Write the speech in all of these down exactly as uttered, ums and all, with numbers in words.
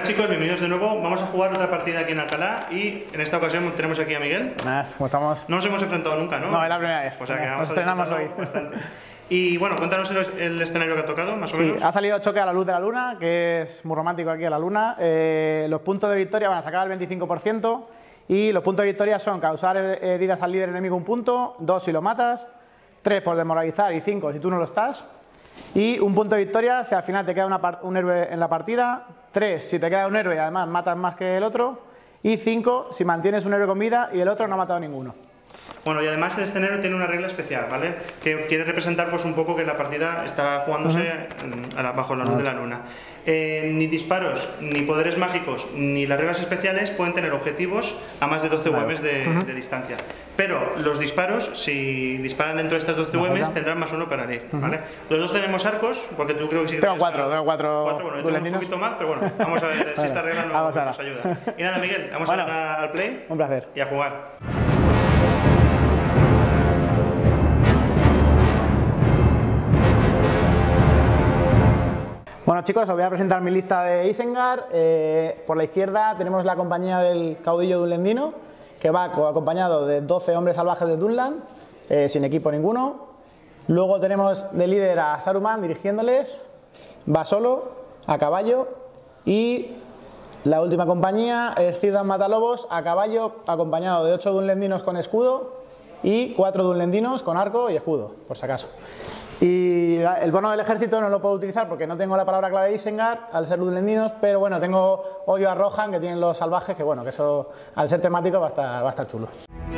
Buenas chicos, bienvenidos de nuevo. Vamos a jugar otra partida aquí en Alcalá y en esta ocasión tenemos aquí a Miguel. Buenas, ¿cómo estamos? No nos hemos enfrentado nunca, ¿no? No, es la primera vez. O sea que vamos nos estrenamos hoy. Bastante. Y bueno, cuéntanos el, el escenario que ha tocado, más o sí, menos. Ha salido Choque a la luz de la luna, que es muy romántico aquí a la luna. Eh, los puntos de victoria van a sacar el veinticinco por ciento y los puntos de victoria son causar heridas al líder enemigo un punto, dos si lo matas, tres por desmoralizar y cinco si tú no lo estás. Y un punto de victoria si al final te queda una un héroe en la partida, tres si te queda un héroe y además matas más que el otro, y cinco si mantienes un héroe con vida y el otro no ha matado ninguno. Bueno, y además el escenario tiene una regla especial, ¿vale? Que quiere representar pues un poco que la partida está jugándose uh-huh. bajo la luz uh-huh. de la luna. Eh, ni disparos, ni poderes mágicos, ni las reglas especiales pueden tener objetivos a más de doce U Ms de, uh-huh. de distancia. Pero los disparos, si disparan dentro de estas doce U Ms, tendrán más uno para herir, ¿vale? Uh-huh. Los dos tenemos arcos, porque tú creo que sí que tengo cuatro, tengo cuatro. Cuatro, bueno, yo tengo un poquito más, pero bueno, vamos a ver si esta regla nos, nos ayuda. Y nada, Miguel, vamos bueno, a dar al play. Un placer. Y a jugar. Bueno chicos, os voy a presentar mi lista de Isengard. Eh, por la izquierda tenemos la compañía del caudillo dunlendino, que va acompañado de doce hombres salvajes de Dunland, eh, sin equipo ninguno. Luego tenemos de líder a Saruman dirigiéndoles, va solo, a caballo. Y la última compañía es Círdan Matalobos, a caballo, acompañado de ocho dunlendinos con escudo y cuatro dunlendinos con arco y escudo, por si acaso. Y el bono del ejército no lo puedo utilizar porque no tengo la palabra clave de Isengard al ser dunlendinos, pero bueno, tengo odio a Rohan, que tienen los salvajes, que bueno, que eso al ser temático va a estar, va a estar chulo.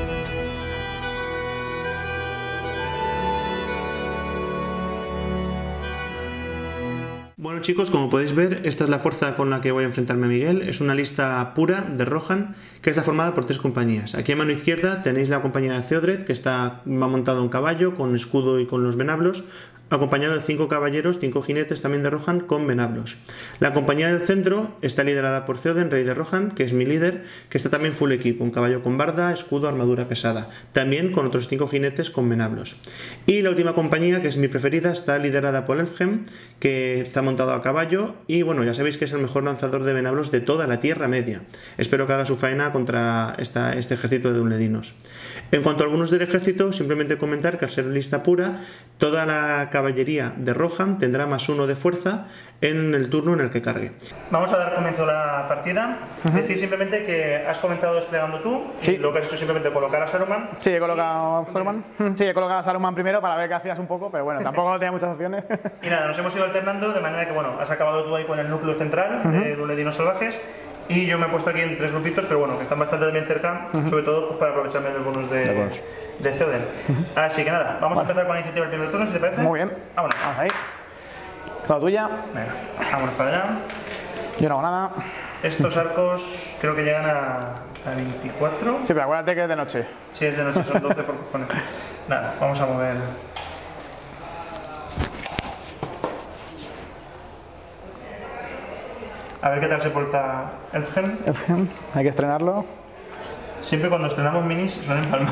Bueno chicos, como podéis ver, esta es la fuerza con la que voy a enfrentarme a Miguel. Es una lista pura de Rohan que está formada por tres compañías. Aquí a mano izquierda tenéis la compañía de Theodred, que está, va montado en caballo, con escudo y con los venablos, acompañado de cinco caballeros, cinco jinetes también de Rohan con venablos. La compañía del centro está liderada por Theoden, rey de Rohan, que es mi líder, que está también full equipo, un caballo con barda, escudo, armadura pesada, también con otros cinco jinetes con venablos. Y la última compañía, que es mi preferida, está liderada por Elfhem, que está montado a caballo y bueno, ya sabéis que es el mejor lanzador de venablos de toda la Tierra Media. Espero que haga su faena contra esta, este ejército de dunledinos. En cuanto a algunos del ejército, simplemente comentar que al ser lista pura, toda la caballería de Rohan tendrá más uno de fuerza en el turno en el que cargue. Vamos a dar comienzo a la partida. Uh-huh. Decir simplemente que has comenzado desplegando tú y sí. lo que has hecho es simplemente colocar a Saruman. Sí, he colocado a Saruman. Sí, he colocado a Saruman primero para ver qué hacías un poco, pero bueno, tampoco tenía muchas opciones. Y nada, nos hemos ido alternando de manera que bueno, has acabado tú ahí con el núcleo central uh-huh. de dunledinos salvajes. Y yo me he puesto aquí en tres grupitos, pero bueno, que están bastante bien cerca, uh-huh. sobre todo pues, para aprovecharme del bonus de, de, de Theoden. Uh-huh. Así que nada, vamos vale. a empezar con la iniciativa del primer turno, si te parece. Muy bien. Vámonos. Vamos ahí. Toda tuya. Venga, vámonos para allá. Yo no hago nada. Estos arcos creo que llegan a, a veinticuatro. Sí, pero acuérdate que es de noche. Sí, es de noche, son doce por poner. Nada, vamos a mover. A ver qué tal se porta Elfhem. Elfhem, hay que estrenarlo. Siempre cuando estrenamos minis suelen palmar.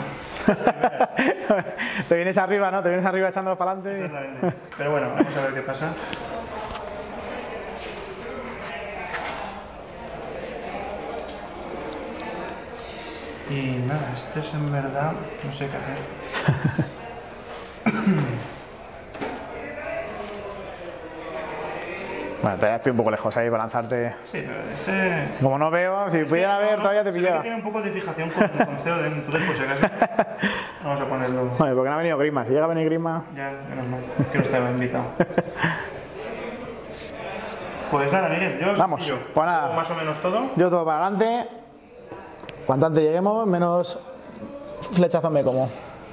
Te vienes arriba, ¿no? Te vienes arriba echándolos para adelante. Exactamente. Pero bueno, vamos a ver qué pasa. Y nada, este es en verdad, no sé qué hacer. Bueno, todavía estoy un poco lejos ahí para lanzarte. Sí, pero ese... Como no veo, si es pudiera ver, no, todavía te pillaba. Que tiene un poco de fijación con, con Theoden, entonces pues si acaso vamos a ponerlo... Vale, porque no ha venido Grima, si llega a venir Grima... Ya, menos mal, que no estaba invitado. Pues nada, Miguel, yo... Vamos, yo, pues nada. Más o menos todo. Yo todo para adelante. Cuanto antes lleguemos, menos flechazo me como.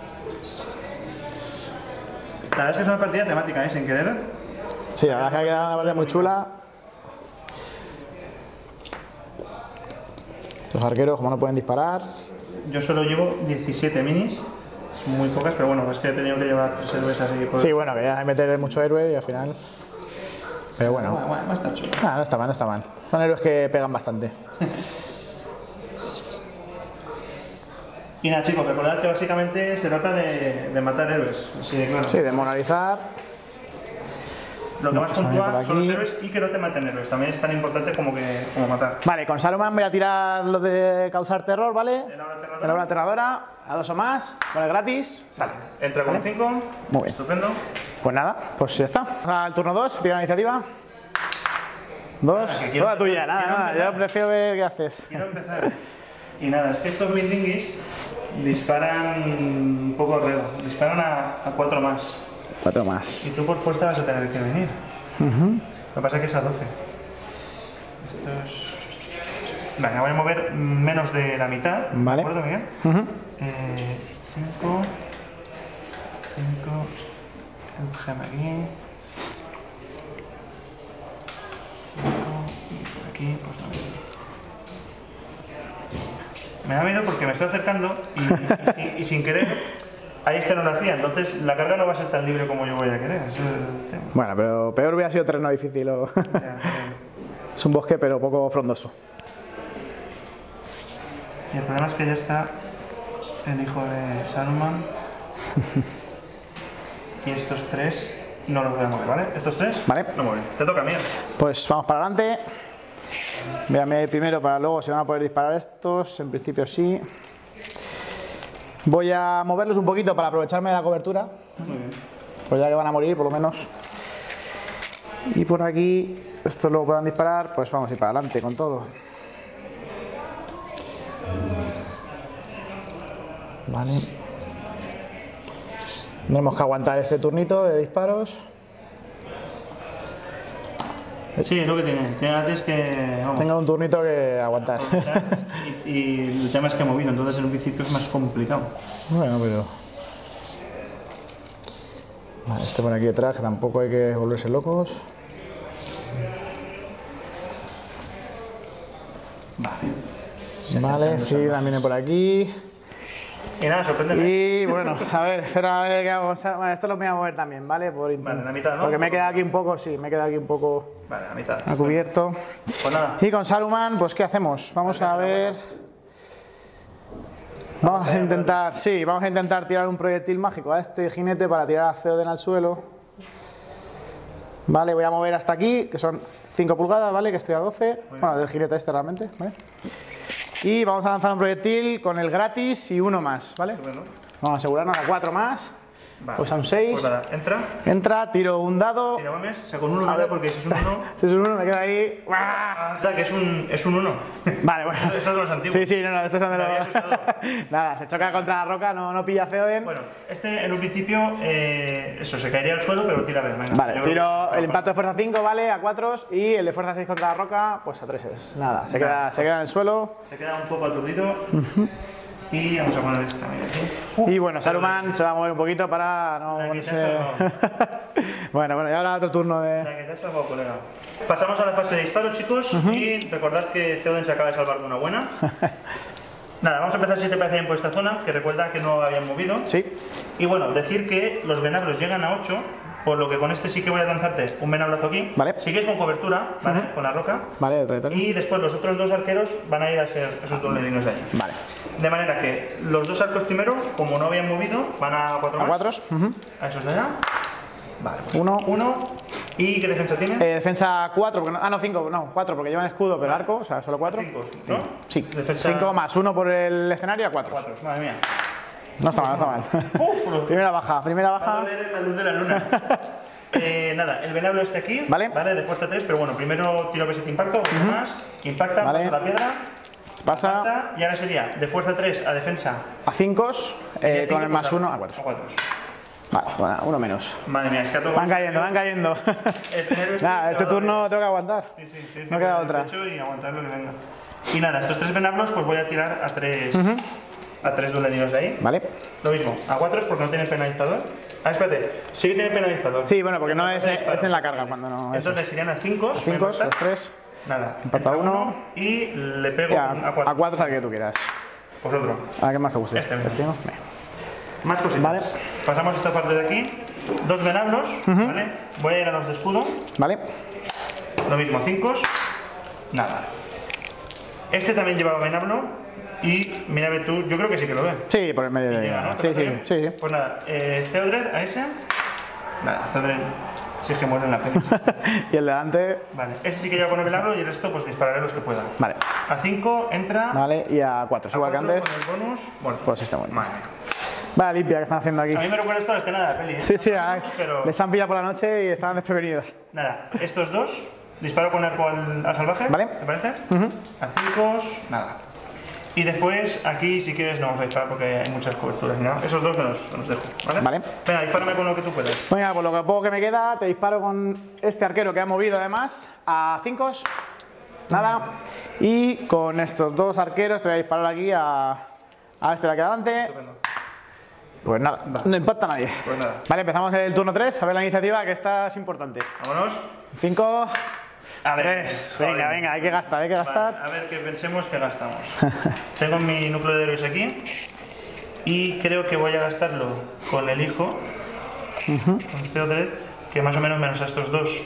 La verdad es que es una partida temática, ¿eh? Sin querer. Sí, la verdad es que ha quedado una partida muy chula. Los arqueros, como no pueden disparar. Yo solo llevo diecisiete minis. Son muy pocas, pero bueno, es que he tenido que llevar tres héroes así. Por sí, bueno, que ya hay que meter mucho héroe y al final. Pero bueno. Bueno, bueno, va a estar chulo. Ah, no está mal, no está mal. Son héroes que pegan bastante. Y nada chicos, recordad que básicamente se trata de, de matar héroes, así de claro. Sí, de moralizar. Lo que Nos más pasamos por puntúa son los aquí. héroes y que no te maten héroes. También es tan importante como, que, como matar. Vale, con Saruman voy a tirar lo de causar terror, ¿vale? El aura aterradora. El aura aterradora, a dos o más, con el gratis. Sale. Entra con cinco. Muy bien. Estupendo. Pues nada, pues ya está. Al turno dos, tira la iniciativa. Dos, Nada, que quiero toda empezar, tuya, nada, quiero nada. empezar. Yo prefiero ver qué haces. Quiero empezar. Y nada, es que estos mindinguis disparan un poco reo. Disparan a, a cuatro más. Cuatro más. Y tú por fuerza vas a tener que venir. Lo que pasa es que es a doce. Esto es... Venga, voy a mover menos de la mitad. Vale. ¿De acuerdo, Miguel? Ujú. Eh, cinco. cinco. El gem aquí. cinco. Y por aquí, pues no. Me da miedo porque me estoy acercando y, y, sin, y sin querer hay escenografía, entonces la carga no va a ser tan libre como yo voy a querer. Ese es el tema. Bueno, pero peor hubiera sido terreno difícil. O... Ya, ya. es un bosque, pero poco frondoso. Y el problema es que ya está el hijo de Saruman. Y estos tres no los voy a mover, ¿vale? Estos tres Vale. no mueven. Te toca, Miguel. Pues vamos para adelante. Voy a medir primero para luego si van a poder disparar estos. En principio sí. Voy a moverlos un poquito para aprovecharme de la cobertura. Muy bien. Pues ya que van a morir, por lo menos. Y por aquí, estos luego puedan disparar, pues vamos a ir para adelante con todo. Vale. Tenemos que aguantar este turnito de disparos. Sí, es lo que tiene. Tiene antes que... Vamos, Tengo un turnito que aguantar. y, y el tema es que ha movido, entonces en un principio es más complicado. Bueno, pero... Vale, este por aquí detrás, que tampoco hay que volverse locos. Vale. Vale, sí, también viene por aquí. Y nada, sorpréndeme. Y bueno, a ver, espera a ver qué hago. Bueno, esto lo voy a mover también, ¿vale? Por Vale, en la mitad, ¿no? Porque me he quedado aquí un poco, sí, me he quedado aquí un poco Vale, la mitad. a cubierto. Pues nada. Y con Saruman, pues ¿qué hacemos? Vamos a ver... Vamos a intentar, sí, vamos a intentar tirar un proyectil mágico a este jinete para tirar a Theoden al suelo. Vale, voy a mover hasta aquí, que son cinco pulgadas, ¿vale? Que estoy a doce. Bueno, del jinete este realmente, ¿vale? Y vamos a lanzar un proyectil con el gratis y uno más, ¿vale? Estupendo. Vamos a asegurarnos a cuatro más. Vale. Pues son seis. Pues nada, entra. Entra, tiro un dado. Tira mames, saco un uno, ¿vale? Porque si es un uno... Si es un uno, me queda ahí. ¡Uah! Está, que es un, es un uno. Vale, bueno. Estos son de los antiguos. Sí, sí, no, no, estos son de Me había los... asustado. Nada, se choca contra la roca, no, no pilla Theoden. Bueno, este en un principio, eh, eso, se caería al suelo, pero tira a ver, venga. Vale, Yo creo tiro que- el impacto de fuerza cinco, ¿vale? A cuatro y el de fuerza seis contra la roca, pues a tres es. Nada, se queda, Nada, se queda en el suelo. Se queda un poco aturdido. Y vamos a poner esta, mira, aquí. Y bueno, Saruman se va a mover un poquito para no La que te has ponerse... Bueno, bueno, y ahora otro turno de... La que te has salvado, colega. Pasamos a la fase de disparo, chicos. Y recordad que Theoden se acaba de salvar de una buena. Nada, vamos a empezar, si te parece bien, por esta zona, que recuerda que no habían movido. Sí, Y bueno, decir que los venablos llegan a ocho, por lo que con este sí que voy a lanzarte un venablazo aquí. Vale. Sigues con cobertura, ¿vale? Con la roca. vale, de trayectoria. Y después los otros dos arqueros van a ir a ser esos dos ledinos de allí. Vale. De manera que los dos arcos primero, como no habían movido, van a cuatro A más. cuatro. ujú. A esos de allá. Vale, pues Uno. uno. ¿Y qué defensa tiene? Eh, defensa cuatro, porque no, ah, no, cinco, no, cuatro, porque llevan escudo, pero arco, o sea, solo cuatro. Cinco, ¿no? Sí, Defensa... cinco más uno por el escenario a cuatro. Cuatro, madre mía. No está mal, no está mal. Uf, lo- Primera baja, primera Va a baja. doler en la luz de la luna. Eh, nada, el venablo está aquí, Vale. ¿vale? De fuerza tres, pero bueno, primero tiro a ver si te impacto, otro más, impacta, Vale. pasa la piedra, Pasa pasa, y ahora sería de fuerza tres a defensa. a cinco, y de eh, con cinco, el más pues, uno a cuatro. A cuatro. Vale, bueno, uno menos. Madre mía, es que a todo... Van cayendo, van cayendo. Este héroe Nada, este te va a turno doler. tengo que aguantar. Sí, sí, tienes no que queda poner el otra. pecho y aguantar lo que venga. Y nada, estos tres venablos pues voy a tirar a tres, a tres duledinos de ahí. Vale. Lo mismo, a cuatro es porque no tiene penalizador. Ah, espérate, sí que tiene penalizador. Sí, bueno, porque no En la es, fase de disparo. es en la carga cuando no. Eso. Entonces serían a cinco. Cinco, los tres. Nada, Empata entra uno. y le pego Ya, con a cuatro. a cuatro es al que tú quieras. Pues otro. ¿A qué más te guste? Este mismo. ¿no? Venga. Más cositas. Vale. Pasamos esta parte de aquí. Dos venablos, ¿vale? Voy a ir a los de escudo. Vale. Lo mismo, a cinco. Nada. Este también llevaba venablo. Y mira, ve tú, yo creo que sí que lo ve. Sí, por el medio de. Llega, ¿no? ¿Te Sí, parece sí, bien? sí, sí. Pues nada, eh, Theodred a ese. Nada, Theodred Si es que muere en la peli. Y el delante. Vale, ese sí que ya pone venablo y el resto pues dispararé los que pueda. Vale. A cinco entra. Vale, y a cuatro, a igual que cuatro antes. Con el bonus. Bueno, Pues está bueno. Madre. Vale, limpia que están haciendo aquí. A mí me recuerda esto a la escena de la peli. ¿eh? Sí, sí, a- pero... les han pillado por la noche y estaban desprevenidos. Nada, estos dos. Disparo con arco al, al salvaje. Vale. ¿Te parece? Uh-huh. A cinco, nada. Y después, aquí, si quieres, no vamos a disparar porque hay muchas coberturas. ¿No? Esos dos me los, me los dejo. ¿Vale? Vale. Venga, dispárame con lo que tú puedas. Venga, por lo que poco que me queda, te disparo con este arquero que ha movido además a cinco. Nada. Y con estos dos arqueros te voy a disparar aquí a, a este de aquí adelante. Estupendo. Pues nada, no impacta a nadie. Pues nada. Vale, empezamos el turno tres, a ver la iniciativa, que esta es importante. Vámonos. cinco, A ver. tres. Venga, Joder. venga, hay que gastar, hay que gastar. Vale, a ver, que pensemos que gastamos. Tengo mi núcleo de héroes aquí. Y creo que voy a gastarlo con el hijo. Uh-huh. Con Theodred, que más o menos menos a estos dos.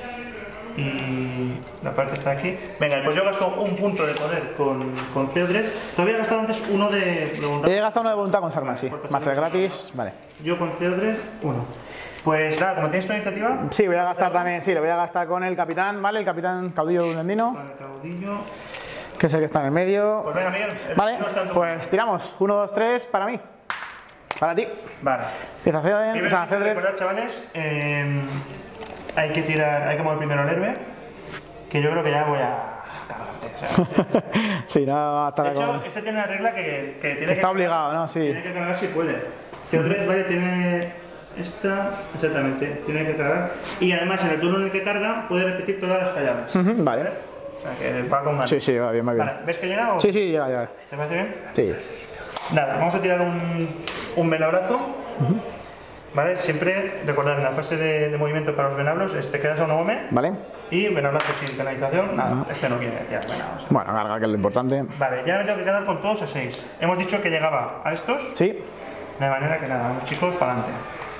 Y la parte está aquí. Venga, pues yo gasto un punto de poder con, con Theodred. Todavía he gastado antes uno de, de voluntad. He gastado uno de voluntad con Sarman, sí. Más el gratis, vale. Yo con Theodred, uno. Pues nada, como tienes tu iniciativa. Sí, voy a gastar también, sí, le voy a gastar con el capitán, ¿vale? El capitán caudillo dundendino, Vale, caudillo. que es el que está en el medio. Pues venga, Miguel. el Vale, no está en tu- pues tiramos. uno, dos, tres, para mí. Para ti. Vale. Empieza a hacer, Primero, empieza a siempre hacer. recordad, chavales, eh, hay que tirar, hay que mover primero el héroe, que yo creo que ya voy a cargarte. O sea, Sí, no hasta de la hecho, con- este tiene una regla que, que tiene que que está cargar- obligado, ¿no? Sí. Tiene que cargar si puede. Theodred, vale, tiene esta, exactamente, tiene que cargar. Y además, en el turno en el que carga, puede repetir todas las falladas. Ujú, vale. O sea, que va con ganas. Sí, sí, va bien, va bien. Vale, ¿ves que llega o Sí, sí, ya, ya. te parece bien? Sí. Nada, vamos a tirar un, un venabrazo. ¿Vale? Siempre, recordad, en la fase de, de movimiento para los venablos, es te quedas a un O M E Vale. y venabrazo sin penalización. Nada, este no quiere tirar venablos. Bueno, carga, que es lo importante. Vale, ya me tengo que quedar con todos a seis. Hemos dicho que llegaba a estos, Sí. de manera que nada, vamos chicos, para adelante.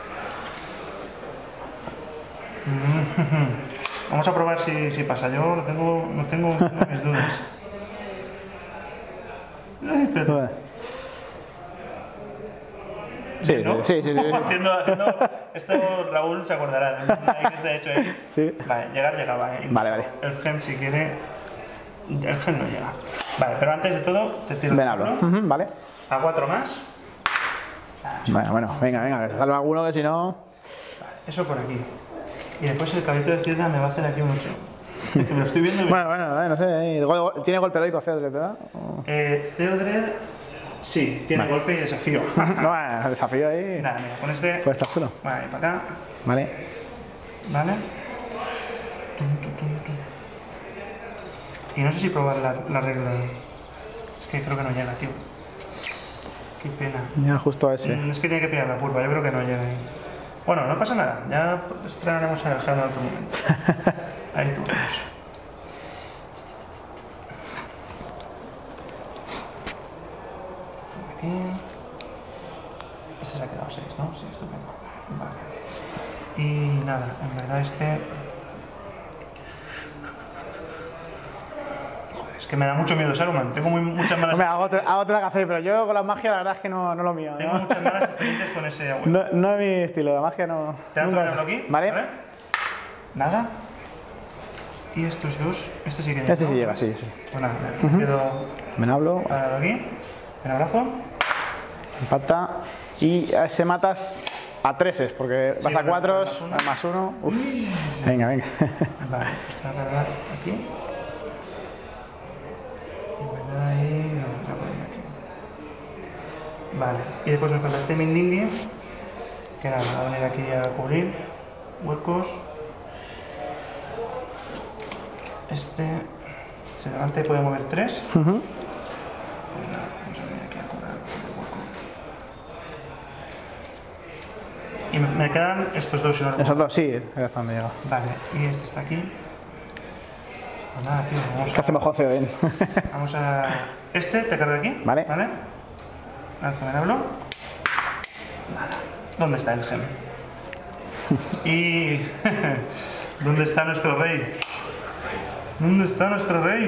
Vamos a probar si, si pasa. Yo no tengo, no tengo, tengo mis dudas. Ay, espérate. Vale. Sí, ¿No? sí, sí, sí, sí. haciendo, haciendo, esto Raúl se acordará. Es de hecho, ¿eh? Sí. Vale, llegar llegaba. ¿eh? Vale, vale. El gen si quiere. El gen no llega. Vale, pero antes de todo te tiro el Ven, hablo. turno. Ujú, vale. A cuatro más. Bueno, bueno, venga, venga, que salva alguno que si no. Vale, eso por aquí. Y después el caballito de ciudad me va a hacer aquí un ocho. Que me lo estoy viendo. Bueno, bueno, eh, no sé. eh, gol- gol- Tiene golpe heroico Theodred, ¿verdad? O- Eh, Theodred. Sí, tiene Vale. golpe y desafío. No, bueno, desafío ahí. Nada, mira, con este. Pues está chulo. Vale, para acá. Vale. Vale. Tum, tum, tum, tum. Y no sé si probar la, la regla. Es que creo que no llega, tío. Qué pena. Ya justo a ese. Mm, Es que tiene que pillar la curva, yo creo que no llega ahí. Bueno, no pasa nada, ya estrenaremos a dejar en otro momento. Ahí tú vemos. Por aquí. Este se ha quedado seis, ¿no? Sí, estupendo. Vale. Y nada, en verdad este. Joder, es que me da mucho miedo Saruman. Tengo muy, muchas malas. Hombre, hago, otra- hago otra que hacer, pero yo con la magia la verdad es que no, no lo mío. Tengo ¿no? muchas malas experiencias con ese abuelo. No, no es mi estilo, la magia no. ¿Te dan nunca- otro aquí? Vale. Nada. Y estos dos. Este sí que llega. Este sí ¿no? llega, sí, sí. Pues nada, me quedo Me hablo, parado aquí. Un abrazo. impacta. Y a ese matas a treses, porque vas a bueno, cuatro, más uno. más uno. Uf. Venga, venga. Vale, pues voy a cargar aquí. Y en verdad ahí. No, voy a poner aquí. Vale, y después me falta este Mindingui. Que nada, va a venir aquí a cubrir huecos. Este se levanta y puede mover tres. Ujú. Pues nada, vamos a venir aquí a cubrir el hueco. Y me, me quedan estos dos si no Esos dos, sí, ya está donde llega. Vale, y este está aquí. Pues nada, tío, vamos ¿Qué a, hacemos con Theoden? vamos a... Este te carga aquí. Vale. Vale. Lánzame el hablo. Nada. ¿Dónde está el gem? Y... ¿Dónde está nuestro rey? ¿Dónde está nuestro rey?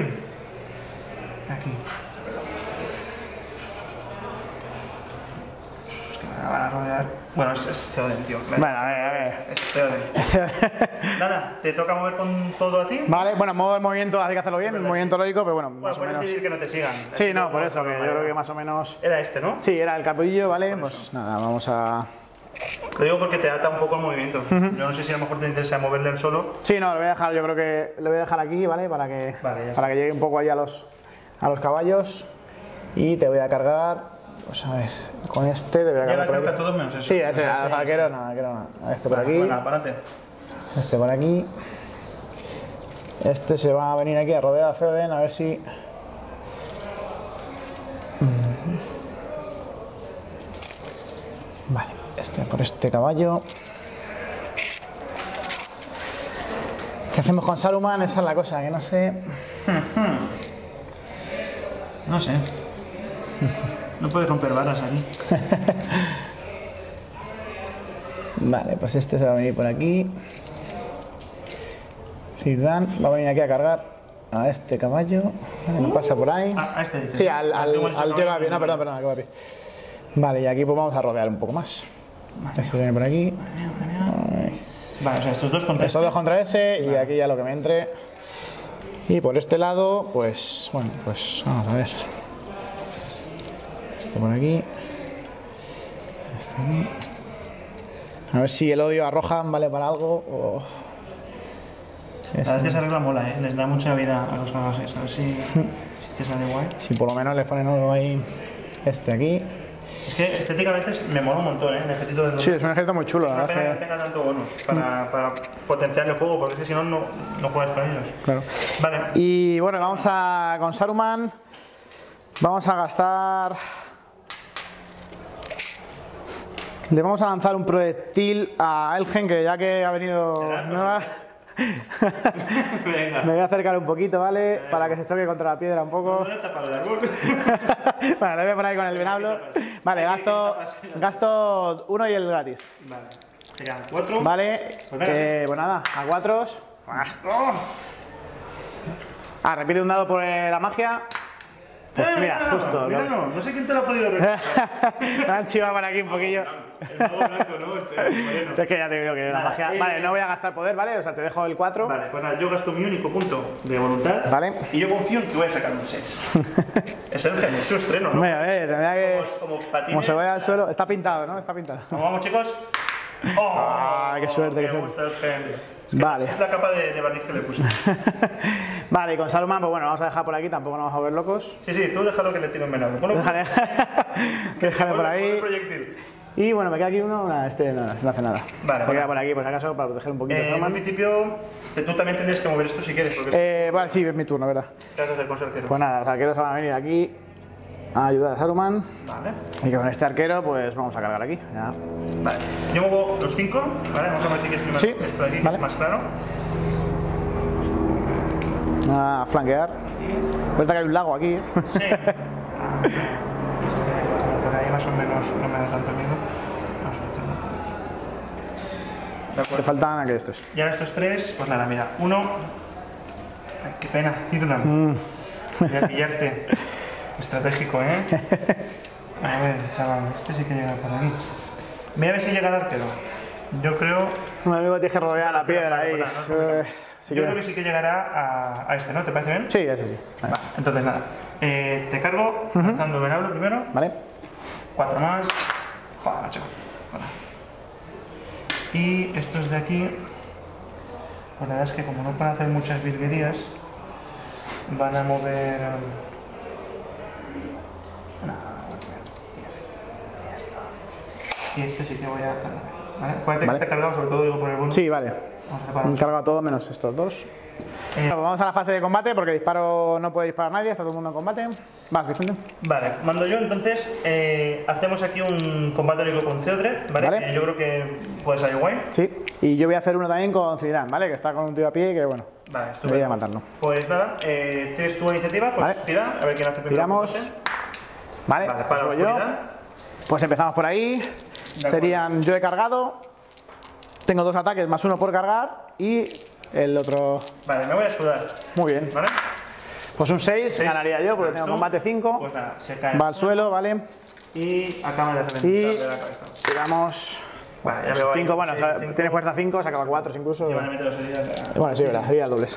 Aquí. Pues que me Venga, van a rodear. Bueno, es, es Theoden, tío. Venga. Bueno, a ver, a ver. Es Theoden. Nada, te toca mover con todo a ti. Vale, bueno, modo el movimiento, hay que hacerlo bien, el Verdad, movimiento sí. lógico, pero bueno, Bueno, más o puedes menos. decidir que no te sigan. Sí, no, por eso, que yo creo que más o menos. Era este, ¿no? Sí, era el capullo, ¿vale? Por Pues eso. nada, vamos a. Lo digo porque te ata un poco el movimiento. Uh-huh. Yo no sé si a lo mejor te interesa moverle el solo. Sí, no, lo voy a dejar, yo creo que lo voy a dejar aquí, ¿vale? Para que, Vale, ya para que llegue un poco ahí a los, a los caballos. Y te voy a cargar, pues a ver, con este te voy a cargar. Llega por creo que aquí. a todos menos eso. Sí, a ese, O sea, a los sí, arqueros sí. nada, arqueros nada. A este por Vale, aquí, venga, para adelante. este por aquí. Este se va a venir aquí a rodear a Theoden, a ver si. Vale, este por este caballo. ¿Qué hacemos con Saruman? Esa es la cosa, que no sé. No sé. No puedes romper varas aquí. Vale, pues este se va a venir por aquí. Cirdan va a venir aquí a cargar a este caballo. Vale, no pasa por ahí. Ah, a este dices. Sí, al, al, Hemos dicho al tío caballo, Gapi. No, perdón, perdón, que Gapi. Vale, y aquí pues vamos a rodear un poco más. Este viene por aquí. Madre mía, madre mía. Vale, o sea, estos dos contra Estos dos contra ese y aquí ya lo que me entre. Y por este lado, pues, bueno, pues vamos a ver. Este por aquí. Este aquí. A ver si el odio a Rohan vale para algo o. La verdad es que esa regla mola, ¿eh? Les da mucha vida a los salvajes. A ver si, si te sale guay. Si por lo menos les ponen algo ahí. Este aquí. Es que estéticamente me mola un montón, ¿eh? El ejército de Sí, es un ejército muy chulo, Es la una pena verdad. que tenga tanto bonus para, para potenciar el juego, porque es que si no, no no juegas con ellos. Claro. Vale. Y bueno, vamos a. Con Saruman. Vamos a gastar. Le vamos a lanzar un proyectil a Elgen, que ya que ha venido nueva. Venga. Me voy a acercar un poquito, ¿vale? Para que se choque contra la piedra un poco. No está para el árbol. Bueno, le voy a poner ahí con el venablo. Vale, gasto, gasto uno y el gratis. Vale. Serían cuatro. Vale, eh, pues nada, a cuatro. Ah, repite un dado por eh, la magia. Pues Eh, mira, míralo, justo. míralo. No sé quién te lo ha podido regalar. Me han chivado por aquí un poquillo. El mago blanco, ¿no? Este moreno. Si es que ya te digo que la Nada, magia. eh, Vale, no voy a gastar poder, ¿vale? O sea, te dejo el cuatro. Vale, pues nada, yo gasto mi único punto de voluntad. Vale. Y yo confío en que voy a sacar un seis. Es el es su estreno, ¿no? Hombre, a ver, tendría que. Como, como patines. Como se vaya al suelo. Está pintado, ¿no? Está pintado. ¿Cómo vamos, chicos? ¡Oh! Ah, qué suerte, qué Me suerte. gusta el gen. Es que Vale. Es la capa de, de barniz que le puse. Vale, y con Saruman, pues bueno, vamos a dejar por aquí, tampoco nos vamos a ver locos. Sí, sí, tú déjalo que le tire un venado. Ponlo, Déjale, déjale por ponlo- ponlo ahí. el proyectil. Y bueno, me queda aquí uno, nada, este no, este no hace nada. Vale, Me vale. queda por aquí, por si acaso, para proteger un poquito a Eh, en Saruman. principio, te- tú también tendrías que mover esto si quieres, porque Eh, vale, sí, es mi turno, ¿verdad? ¿qué vas a hacer con su arquero? Pues nada, los arqueros van a venir aquí a ayudar a Saruman. Vale. Y con este arquero, pues vamos a cargar aquí. Ya. Vale. Yo muevo los cinco, ¿vale? Vamos a ver si quieres primero Sí, esto de aquí, que vale. es más claro. A flanquear. Cuenta que hay un lago aquí. Sí. Este, como por ahí más o menos no me da tanto miedo. Vamos a meterlo por aquí. De Te acuerdo. faltan aquí estos. Y ahora estos tres, pues nada, mira, uno. Ay, qué pena, Cirdan. Voy a pillarte. Estratégico, ¿eh? A ver, chaval, este sí que llega por aquí. Mira a ver si llega el arquero. Yo creo. Un amigo tienes que rodear la piedra ahí. Vale, vale, Eh, sí Yo que- creo que sí que llegará a, a este, ¿no? ¿Te parece bien? Sí, eso sí. Vale. Vale, entonces nada. Eh, te cargo lanzando el venablo primero. ¿Vale? Cuatro más. Joder, macho. Bueno. Y estos de aquí, pues la verdad es que como no pueden hacer muchas virguerías, van a mover. No, diez. Ya está. Y este sí que voy a cargar. ¿Vale? Acuérdate Vale. que está cargado, sobre todo digo por el bonus. Sí, vale. Vamos a separar. Cargo a todo menos estos dos. Bueno, pues vamos a la fase de combate porque disparo no puede disparar nadie, está todo el mundo en combate. Vas, Vicente. Vale, mando yo entonces. Eh, hacemos aquí un combate heroico con Theodred, ¿vale? Vale. Que yo creo que puede salir guay. Sí. Y yo voy a hacer uno también con Cirdan, ¿vale? Que está con un tío a pie y que bueno. Vale, Voy a estupendo. matarlo. Pues nada, eh, tienes tu iniciativa, pues Vale. tira, a ver quién hace primero. Tiramos. el combate. Vale, Vale, pues para la voy yo. oscuridad. Pues empezamos por ahí. Serían, yo he cargado. Tengo dos ataques más uno por cargar y el otro. Vale, me voy a escudar, Muy bien. ¿vale? Pues un seis Seis. ganaría yo porque Vale, tengo tú. combate cinco. Pues nada, se cae. Va al suelo, ¿vale? y acaba de reventar Y de la cabeza. tiramos Vale, ya veo ahí, cinco, bueno, seis, o sea, cinco. tiene fuerza cinco, sacaba cuatro incluso. Llevan a meter dos heridas. Bueno, sí, verdad, heridas dobles.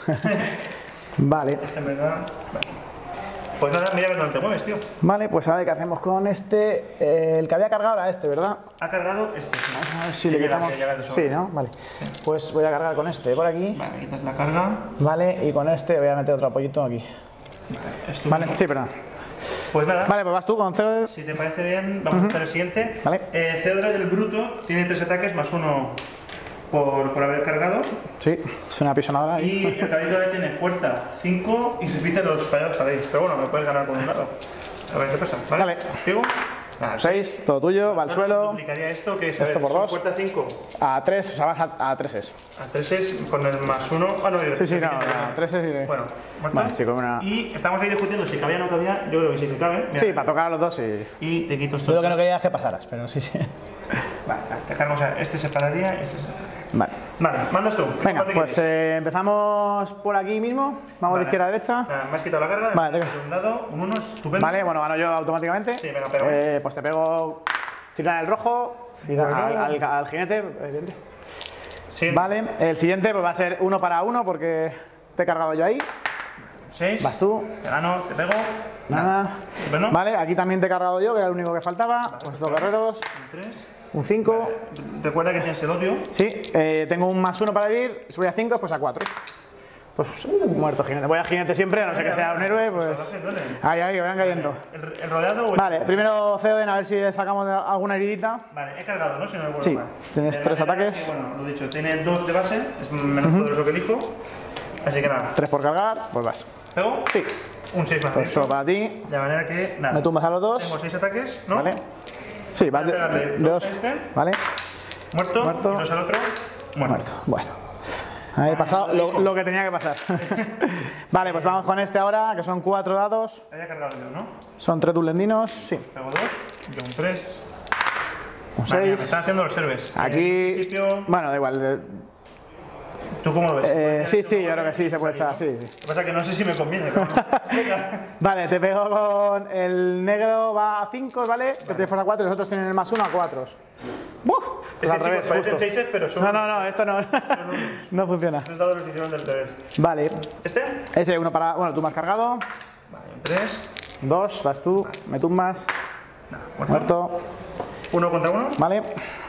Vale. Este en verdad. Vale. Pues nada, mira a ver dónde te mueves, tío. Vale, pues a ver qué hacemos con este. Eh, el que había cargado era este, ¿verdad? Ha cargado este, sí. A ver si Que le llega- quitamos. que llega de sobra. Sí, ¿no? Vale. Pues voy a cargar con este por aquí. Vale, quitas la carga. Vale, y con este voy a meter otro apoyito aquí. Es tu Vale, turno. sí, perdón. Pues nada, Vale, pues vas tú con cero. si te parece bien, vamos a hacer el siguiente. Vale. Eh, Theodred del Bruto tiene tres ataques más uno por, por haber cargado. Sí, es una pisonadora ahí. Y el caballito ahora tiene fuerza cinco y repite los fallados para ir. Pero bueno, me puedes ganar con un dado. A ver qué pasa. Vale. Vale. ¿Sigo? Nada, seis, todo tuyo, va al suelo. Duplicaría esto, que es a Esto ver, por son dos. fuerza cinco. A tres, o sea, vas a, a tres es. A tres es con el más uno. Ah, no, Sí, sí, no, repite, a tres es y. Bueno, muerto. Vale, sí, con una. Y estamos ahí discutiendo si cabía o no cabía. Yo creo que sí que cabe. Mira. Sí, para tocar a los dos sí. Y te quito esto. Yo lo que no quería es que pasaras, pero sí, sí. Vale, dejamos a este separaría y este se... Vale. Vale, mandas tú. ¿Qué Venga, combate pues quieres? eh, empezamos por aquí mismo. Vamos Vale. de izquierda a derecha. Nada, me has quitado la carga. Vale, me te- has un dado, un uno, estupendo. Vale, bueno, gano yo automáticamente. Sí, venga, pega. Eh, pues te pego. Tira en el rojo. Tira Bueno. al, al- al jinete. evidente. Siguiente. Vale, el siguiente pues va a ser uno para uno porque te he cargado yo ahí. seis. Vas tú. Te gano, te pego. Nada. Estupendo. Vale, aquí también te he cargado yo, que era el único que faltaba. Pues dos guerreros. Un tres. Un cinco. Recuerda que tienes el odio. Sí, eh, tengo un más uno para ir. Si voy a cinco, pues a cuatro. Pues uh, muerto jinete. Voy a jinete siempre, a no ser que sea un héroe, pues. Ahí, ahí, que vayan cayendo. ¿El, el rodeado o el... Vale, primero Theoden, a ver si sacamos de- alguna heridita. Vale, he cargado, ¿no? Si no me acuerdo Sí, mal. tienes De tres manera ataques. que, bueno, lo dicho, tiene dos de base, es menos poderoso que el hijo. Así que nada. Tres por cargar, pues vas. ¿Pego? Sí, Un seis más pues eso. todo para ti. De manera que, nada. Me tumbas a los Tengo dos. seis ataques, ¿no? Vale. Sí, vas de, Voy a pegarle de dos dos. a este. Vale, Muerto. Muerto. Y dos al otro. Muerto. muerto. Bueno. Ahí he pasado lo, lo que tenía que pasar. Vale, pues vamos con este ahora, que son cuatro dados. Había cargado yo, ¿no? Son tres dullendinos. Sí, Pego dos. Yo un tres. un Vale, mira, me seis. están haciendo los héroes. En Aquí. principio, Bueno, da igual. eh, ¿tú cómo lo ves? Eh, ¿Puedes sí, hacer sí, un yo creo que sí, se puede echar, salito? sí, sí. Lo que pasa es que no sé si me conviene. Pero no. Venga. Vale, te pego con el negro va a cinco, ¿vale? Que te fuera a cuatro y los otros tienen el más uno a cuatro. ¡Buf! Es Pues que al revés, chicos, parecen justo. seises, pero son. No, no, no, esto no, no funciona. Los dados los hicieron del revés. Vale, ¿Este? ese uno para. Bueno, tú me has cargado. Vale, un tres. Dos, vas tú, me tumbas. Muerto. Muerto. Uno contra uno. Vale,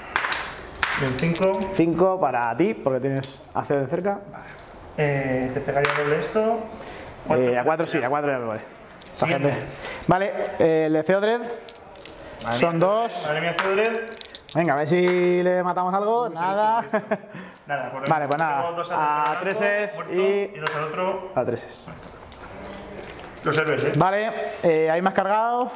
Y un cinco. cinco para ti, porque tienes a C de cerca. Eh, te pegaría doble esto. ¿Cuánto? Eh, a cuatro sí, a cuatro ya me vale. Esta Siguiente. gente. Vale, eh, el de Theodred. Madre Son mía, dos. Madre mía, Theodred. Venga, a ver si le matamos algo. Nada. Nada, por Vale, pues nada. Tengo dos A al tres blanco, es muerto, y- y dos al otro. A tres es. Los héroes, ¿eh? Vale, eh, ahí me has cargado.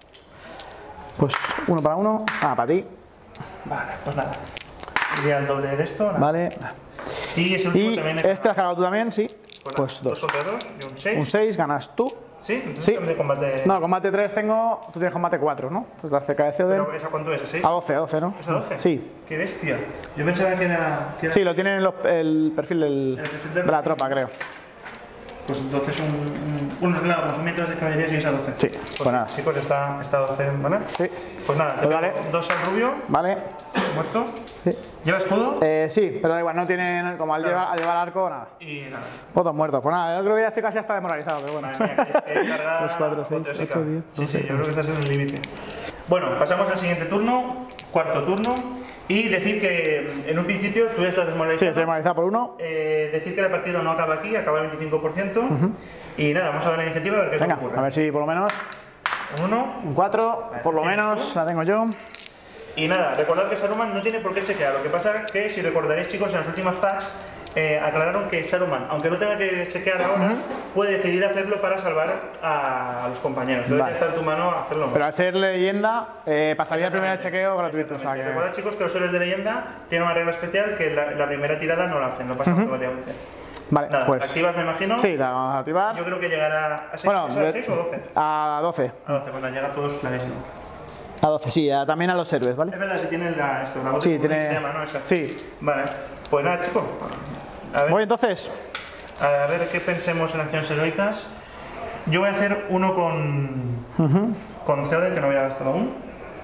Pues uno para uno. Ah, para ti. Vale, pues nada. Iría el doble de esto. Nada. Vale. Y ese último Y también. he- este has cargado tú también, sí. Pues, Pues nada, dos. contra dos y un seis. Un seis, ganas tú. Sí, entonces Sí. de combate. No, combate tres tengo. Tú tienes combate cuatro, ¿no? Tú estás cerca de Theoden. ¿Pero esa cuánto es? ¿A seis? A doce, a doce, ¿no? ¿Es a doce? Sí. Qué bestia. Yo pensaba que era. Que era Sí, lo tienen en los- el perfil del- El perfil del- de la tropa, creo. Pues doce es un. un bueno, claro, como son mientras de caballería, sí es a doce. Sí, Pues, pues nada. Chicos, está, está a doce, ¿vale? Sí. Pues nada, te Pues pego dale. dos al rubio, Vale. muerto. Sí. ¿Lleva escudo? Eh, sí, pero da igual, no tienen. Como al, Claro. llevar, al llevar arco, nada. Y nada. Todos muertos. Pues nada, yo creo que ya estoy casi hasta demoralizado, pero bueno. Madre mía, es que carga Dos, cuatro, seis, apoteósica. ocho, diez, Sí, sí, doce, yo creo que estás en el límite. Bueno, pasamos al siguiente turno, cuarto turno. Y decir que en un principio tú ya estás Sí, desmoralizado. estoy demoralizado por uno. Eh, decir que la partida no acaba aquí, acaba el veinticinco por ciento. Y nada, vamos a dar la iniciativa a ver qué Venga, ocurre. a ver si por lo menos. Un uno. Un cuatro, por lo ¿tienes menos tú? la tengo yo. Y nada, recordad que Saruman no tiene por qué chequear. Lo que pasa es que, si recordaréis, chicos, en las últimas packs eh, aclararon que Saruman, aunque no tenga que chequear ahora, puede decidir hacerlo para salvar a, a los compañeros. Entonces Vale. ya está en tu mano hacerlo. Pero al ser leyenda, eh, pasaría el primer chequeo gratuito. O sea Exactamente. que... Recordad, chicos, que los héroes de leyenda tienen una regla especial que la, la primera tirada no la hacen, lo pasan automáticamente. Vale, Nada, pues. ¿la activas, me imagino? Sí, la vamos a activar. Yo creo que llegará a seis, Bueno, ¿es a seis o doce? a doce. A doce, bueno, llega a todos clarísimo. A doce, sí, a- también a los héroes, ¿vale? Es verdad, si tiene la, esto, la voz Sí, de tiene- se llama, ¿no? Esa. sí. Vale, pues nada, chicos. A ver, Voy entonces. a ver qué pensemos en acciones heroicas. Yo voy a hacer uno con, con Theoden, que no había gastado aún.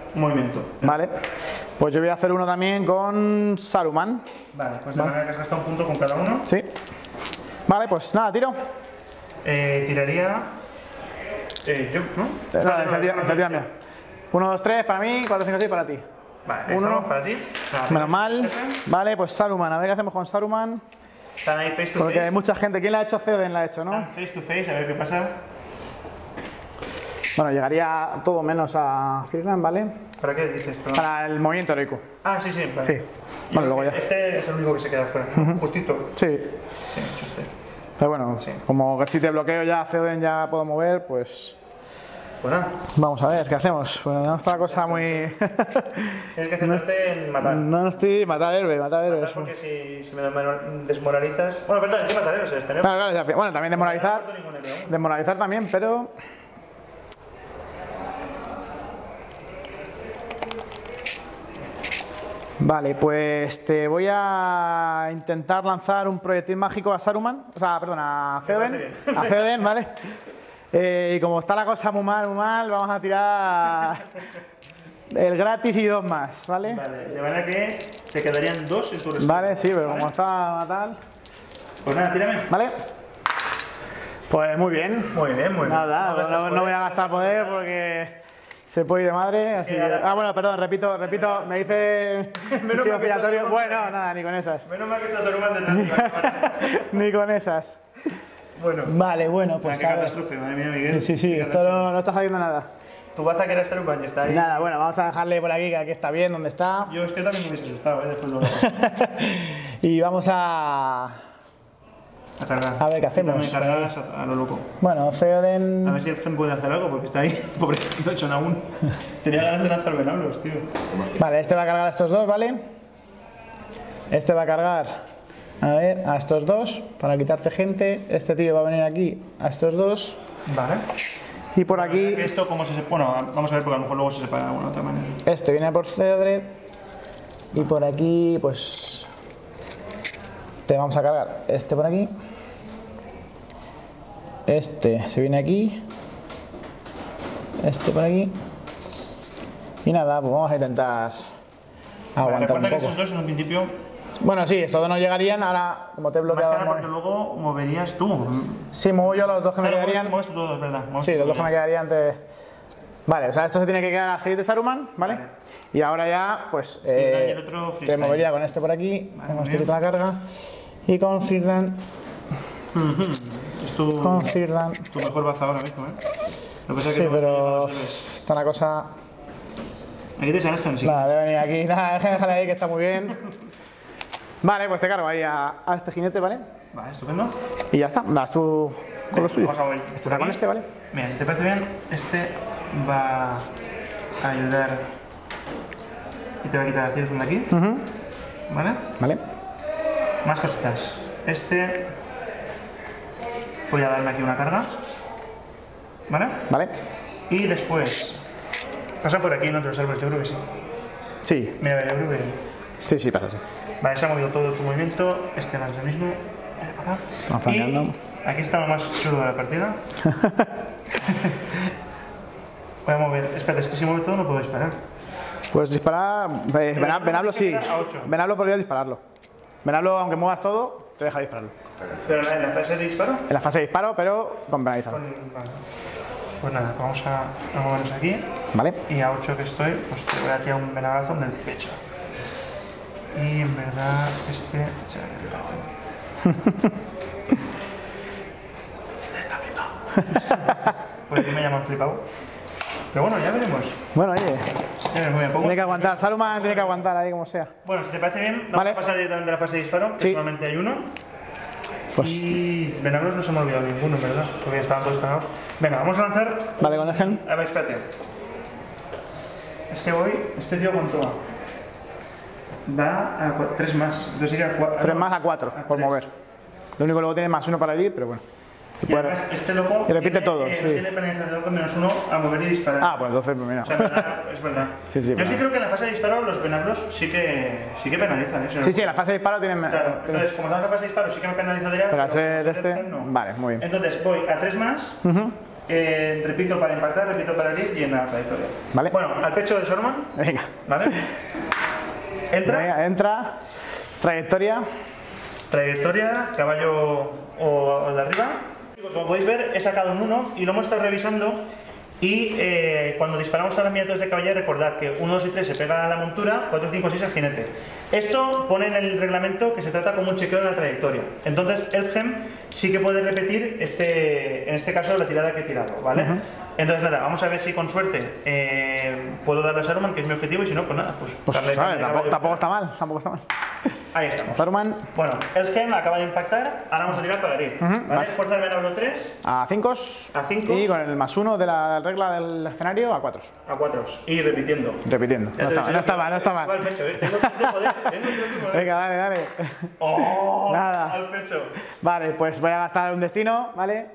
un movimiento. Vale. Pues yo voy a hacer uno también con Saruman. Vale, pues de vale. manera que has gastado un punto con cada uno. Sí. Vale, pues nada, tiro. Eh, tiraría... Eh, yo, ¿no? Eh, no, iniciativa mía. uno, dos, tres para mí, cuatro, cinco, seis para ti. Vale, uno para ti. Vale, menos mal. Vale, pues Saruman. A ver qué hacemos con Saruman. Están ahí face to Porque face. hay mucha gente. ¿Quién la ha hecho? Theoden la ha hecho, ¿no? Están face to face, a ver qué pasa. Bueno, llegaría todo menos a Cirlan, ¿vale? ¿Para qué dices? Perdón. Para el movimiento heroico. Ah, sí, sí, vale. Sí. Bueno, luego ya. Este es el único que se queda fuera, uh-huh. Justito. Sí. Sí, este. Pero bueno, sí. Como que si te bloqueo ya Theoden ya puedo mover, pues... Pues nada. Vamos a ver, ¿qué hacemos? Pues no está la cosa muy... Tienes que centrarte en matar. No, no estoy... Matar héroe, matar héroe. Matar porque si, si me desmoralizas... Bueno, verdad, hay que matar héroes este, ¿no? Claro, claro, bueno, también desmoralizar... Desmoralizar también, pero... Vale, pues te voy a intentar lanzar un proyectil mágico a Saruman, o sea, perdón, a Theoden, a Theoden, ¿vale? Eh, y como está la cosa muy mal, muy mal, vamos a tirar el gratis y dos más, ¿vale? Vale, de manera que te quedarían dos en tu respuesta. Vale, sí, pero ¿vale? Como está tal... Pues nada, tírame. Vale. Pues muy bien. Muy bien, muy bien. Nada, no, no, no voy a gastar poder porque... Se puede ir de madre, así que... Ah, bueno, perdón, repito, repito, me dice... Chivo giratorio. Bueno, nada, ni con esas. Menos mal que estás Saruman detrás. Ni con esas. Bueno. Vale, bueno, pues... Qué catástrofe, madre mía, Miguel. Sí, sí, sí, esto no, no está saliendo nada. Tu baza que era Saruman y está ahí. Nada, bueno, vamos a dejarle por aquí, que aquí está bien, donde está. Yo es que también me hubiese asustado, ¿eh? Después lo Y vamos a... A cargar. A ver qué hacemos. Me cargas a, a lo loco. Bueno, Theoden... A ver si el gen puede hacer algo, porque está ahí. Pobre, no he hecho nada aún. Tenía ganas de lanzar venablos, tío. Vale, este va a cargar a estos dos, ¿vale? Este va a cargar, a ver, a estos dos, para quitarte gente. Este tío va a venir aquí a estos dos. Vale. Y por aquí... ¿Esto cómo se separa? Bueno, vamos a ver, porque a lo mejor luego se separa de alguna otra manera. Este viene por Theodred. Y por aquí, pues... Te vamos a cargar este por aquí. Este se viene aquí. Este por aquí. Y nada, pues vamos a intentar aguantar vale, un poco. Que esos dos en un principio... Bueno, sí, estos dos no llegarían. Ahora, como te he bloqueado... Más que nada porque luego moverías tú. Sí, muevo yo los dos que claro, me quedarían. Mueves tú todos, ¿verdad? Mueves sí, los dos ya. que me quedarían te... Vale, o sea, esto se tiene que quedar a seis de Saruman, ¿vale? Vale. Y ahora ya, pues, eh, el otro te movería con este por aquí, vale, hemos tirado la carga, y con Firdan, uh-huh. Es tu, con Firdan, tu mejor baza ahora mismo, ¿eh? Lo que pasa sí, que no pero está la cosa... Aquí te salen, sí. Nada, de venir aquí, nada, déjale ahí que está muy bien. Vale, pues te cargo ahí a, a este jinete, ¿vale? Vale, estupendo. Y ya está, vas tú con los tuyos. Vamos a ver. Este está con este, ¿vale? Mira, si te parece bien, este va a ayudar y te va a quitar la cierta de aquí. Uh-huh. ¿Vale? Vale. Más cositas. Este voy a darme aquí una carga. ¿Vale? Vale. Y después pasa por aquí en otros árboles, yo creo que sí. Sí. Mira, yo creo que... Sí, sí, pasa, sí. Vale, se ha movido todo su movimiento. Este más lo mismo. Para acá. Y aquí está lo más chulo de la partida. Voy a mover. Espera, es que si mueve todo no puedo disparar. Puedes disparar. Eh, Venablo, Venablo sí. Venablo podría dispararlo. Venablo, aunque muevas todo, te deja dispararlo. ¿Pero en la fase de disparo? En la fase de disparo, pero con penalizado. Vale. Pues nada, vamos a, a movernos aquí. Vale. Y a ocho que estoy, pues te voy a tirar un venablazo en el pecho. Y en verdad, este se va a quedar. Está flipado. Por aquí me llaman flipado. Pero bueno, ya veremos. Bueno, oye. Ya veremos, bien, tiene que aguantar. Saruman tiene que aguantar ahí como sea. Bueno, si te parece bien, vamos vale. a pasar directamente a la fase de disparo, que sí. solamente hay uno. Pues... Y venablos no se me ha olvidado ninguno, ¿verdad? Porque ya estaban todos cargados. Venga, vamos a lanzar. Vale, con el gen. A ver, espérate. Es que voy. Este tío cuánto va. Va a tres más. Entonces sería a cuatro. tres más a cuatro, por mover. Lo único que luego tiene más uno para ir, pero bueno. Y además, este loco y repite tiene, todo, eh, sí. tiene penalización con menos uno a mover y disparar. Ah, pues entonces, pues mira. O sea, verdad, es verdad. Sí, sí, yo es que creo que en la fase de disparo los venablos sí que, sí que penalizan. ¿eh? Sí, sí, en la fase de disparo tienen... Claro, entonces como estamos en la fase de disparo sí que me penalizaría. Pero ese de este... No. Vale, muy bien. Entonces voy a tres más, uh-huh. Eh, repito para impactar, repito para herir y en la trayectoria. Vale. Bueno, al pecho de Saruman. Venga. Vale. Entra. Venga, entra. Trayectoria. Trayectoria, caballo o el de arriba. Como podéis ver, he sacado un uno y lo hemos estado revisando. Y eh, cuando disparamos a las miniaturas de caballería, recordad que uno, dos y tres se pega a la montura, cuatro, cinco, seis al jinete. Esto pone en el reglamento que se trata como un chequeo de la trayectoria. Entonces, Elfhem sí que puede repetir, este, en este caso, la tirada que he tirado, ¿vale? Uh-huh. Entonces, nada, vamos a ver si con suerte eh, puedo darle a Saruman, que es mi objetivo, y si no, pues nada, pues... Pues vale, tampoco, tampoco está mal, tampoco está mal. Ahí estamos. Saruman. Bueno, Elfhem acaba de impactar, ahora vamos a tirar para herir. Uh-huh. ¿Vale? Vas. Fuerza de venablo tres. A cinco. A cinco. Y con el más uno de la regla del escenario a cuatro. A cuatro. Y repitiendo. Repitiendo. No está, no está mal, no está mal. Al pecho, ¿eh? Tengo tres de poder. Tengo tres de poder. Venga, dale, dale. Oh, nada. Al pecho. Vale, pues voy a gastar un destino, ¿vale?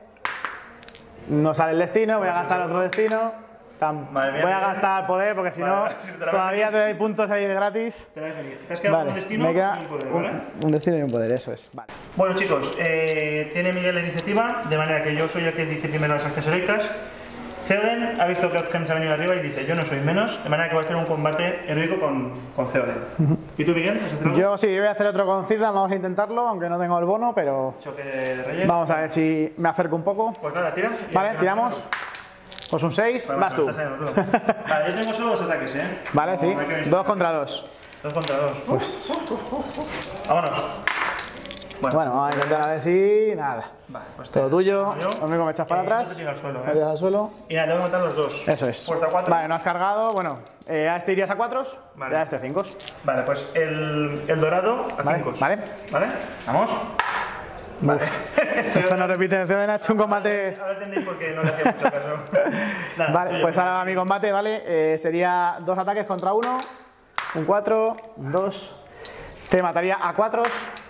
No sale el destino, voy a gastar otro destino. Mía, voy a gastar poder porque si vale, no, si te todavía te doy puntos ahí de gratis. Te, te has quedado vale, con un destino me queda y un poder, ¿vale? Un, un destino y un poder, eso es. Vale. Bueno, chicos, eh, tiene Miguel la iniciativa, de manera que yo soy el que dice primero las acciones heroicas. Theoden ha visto que Elfhem se ha venido arriba y dice yo no soy menos, de manera que va a hacer un combate heroico con, con Theoden. Uh-huh. ¿Y tú, Miguel? ¿Vas a hacer algo? Yo sí, voy a hacer otro con Círdan, vamos a intentarlo, aunque no tengo el bono, pero... Choque de reyes. Vamos a ver si me acerco un poco. Pues nada, tira. Vale, tiramos. Pues un seis, vale, vas tú. Vale, yo tengo solo dos ataques, ¿eh? Vale, sí. Dos contra dos. Dos contra dos. Pues... Uf, uf, uf, uf. Vámonos. Bueno, bueno, vamos a intentar a ver si... Nada. Vale, pues todo tuyo. Lo único me echas para atrás. No te tiras al suelo, ¿eh? Me tiras al suelo. Y nada, tengo que matar los dos. Eso es. Fuerza cuatro. Vale, no has cargado. Bueno, eh, a este irías a cuatro. Vale. Y a este a cinco. Vale, pues el, el dorado a cinco. Vale. Vale. Vamos. Vale. Esto no repite, Theoden ha hecho un combate. Ahora entendéis por qué no le hacía mucho caso. Nada, vale, pues ahora va mi combate, ¿vale? Eh, sería dos ataques contra uno. Un cuatro, un dos. Te mataría a cuatro.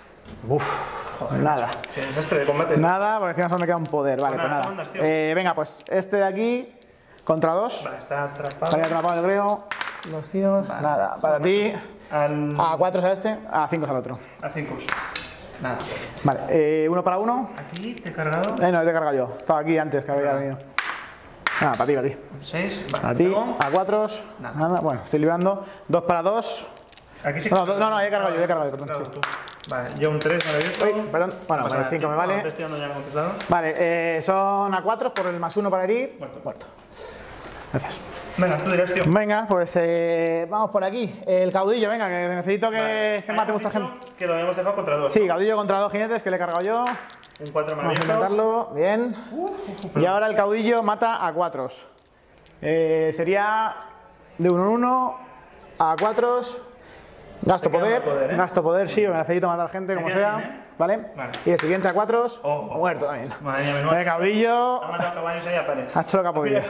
Uf, joder, nada. Qué desastre de combate. Nada, porque encima solo me queda un poder. Vale, pues nada. Pues nada. Eh, venga, pues este de aquí contra dos. Vale, está atrapado. Está atrapado el creo. Los tíos. Vale. Nada, para ti. Al... A cuatro a este, a cinco al otro. A cinco. Nada. Vale, eh, uno para uno. Aquí te he cargado. Eh, no, te he cargado yo. Estaba aquí antes que había venido. Nada, para ti, para ti. seis. Vale, a ti, a cuatro. Nada. Nada. Bueno, estoy librando. dos para dos. Aquí sí. No, no, no, no, he cargado yo, he cargado yo. Perdón, sí. Vale, yo un tres, maravilloso. Uy, perdón. Bueno, con el cinco me vale. Vale, eh, son a cuatro por el más uno para herir. Muerto. Muerto. Gracias. Venga, tú dirás, tío. Venga, pues eh, vamos por aquí. El caudillo, venga, que necesito que, vale. que mate mucha gente. Que lo habíamos dejado contra dos. Sí, caudillo contra dos jinetes que le he cargado yo. Un cuatro maravilloso. Vamos a intentarlo. Bien. Uh, y ahora el caudillo mata a cuatro. Eh, sería de uno en uno a cuatro. Gasto poder, poder ¿eh? gasto poder, sí, porque necesito matar gente, como sea. Sin, ¿eh? ¿Vale? Vale. Y el siguiente a cuatro, oh, oh, muerto también. Madre mía, el caudillo. Ha matado caballos ahí a pares. Ha hecho lo que ha podido.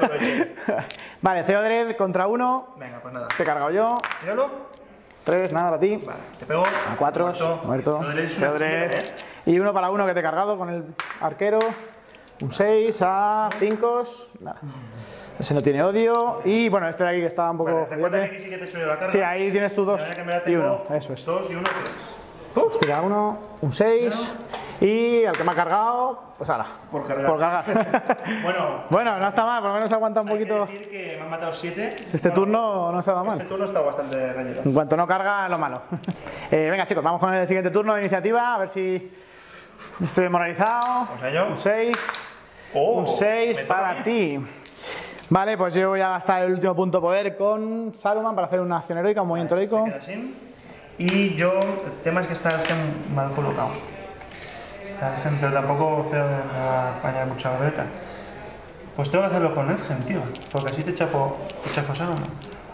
Vale, Theodred contra uno. Venga, pues nada. Te he cargado yo. Tíralo. tres, nada para ti. Vale, te pego. A cuatro, muerto. muerto. Theodred. ¿Eh? Y uno para uno que te he cargado con el arquero. Un seis a cinco. Nada. Ese no tiene odio. Y bueno, este de aquí que estaba un poco. Vale, aquí sí, que te subió la carga. Sí, ahí tienes tú dos y uno. Eso es. Dos y uno, tres. Uf, tira uno, un seis. Y al que me ha cargado, pues ahora. Por cargar. Por cargar. bueno, bueno, no está mal, por lo menos aguanta un hay poquito. Que decir que me han matado siete. Este bueno, turno no se va mal. Este turno está bastante reñido. En cuanto no carga, lo malo. eh, venga, chicos, vamos con el siguiente turno de iniciativa. A ver si estoy demoralizado. O sea, yo. Un seis. Oh, un seis para ti. Vale, pues yo voy a gastar el último punto poder con Saruman para hacer una acción heroica, un movimiento vale, heroico. Se queda así. Y yo, el tema es que está el gen mal colocado. Está el gen, pero tampoco feo de la España mucha barreta. Pues tengo que hacerlo con el gen, tío. Porque así te chafo, te chafo Saruman.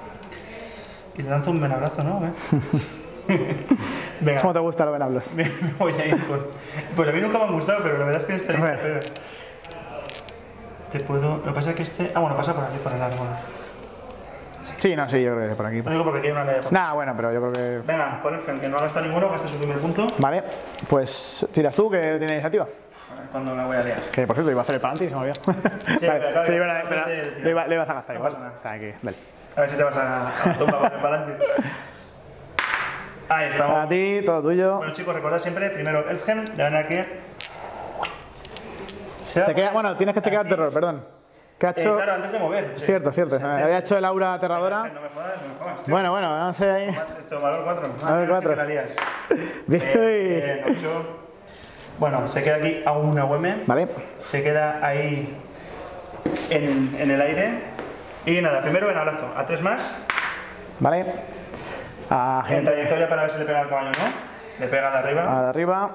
Y le lanzo un venabrazo, ¿no? ¿Eh? Venga. ¿Cómo te gustan los venablos? Me voy a ir por... Pues a mí nunca me han gustado, pero la verdad es que esta lista peor. Te puedo... Lo que pasa es que este... Ah, bueno, pasa por aquí, por el árbol. Sí, no, sí, yo creo que por aquí. No digo porque aquí hay una ley de... Nada, bueno, pero yo creo que... Venga, con el gen, que no ha gastado ninguno, gasta su primer punto. Vale, pues tiras tú, que tienes iniciativa. Cuando la voy a liar. Que por cierto, iba a hacer el para y se me olvidó. Sí, vale, claro, sí, bueno, pero le, iba, le ibas a gastar no igual. Pasa nada. O sea que, vale. A ver si te vas a, a tumbar con el palante. Ahí estamos. Para ti, todo tuyo. Bueno, chicos, recordad siempre, primero el gen, de manera que... Se, Se queda, bueno, tienes que chequear el terror, perdón. ¿Qué ha hecho? Eh, claro, antes de mover. Sí. Cierto, cierto. O sea, me había hecho el aura aterradora. No me jodas, no me jodas. Tío. Bueno, bueno, no sé ahí. Esto, valor cuatro. Valor cuatro. Bien, bien, ocho. Bueno, se queda aquí a una U M. Vale. Se queda ahí en, en el aire. Y nada, primero ven abrazo. A tres más. Vale. A En trayectoria para ver si le pega al caballo o no. Le pega de arriba. A de arriba.